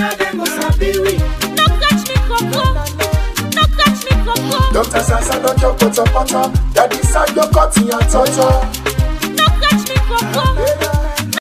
No catch me, KroKro. No catch me, KroKro. Dr. Sasa don't your poto poto. Daddy said you're cutting your toto. No catch me, KroKro.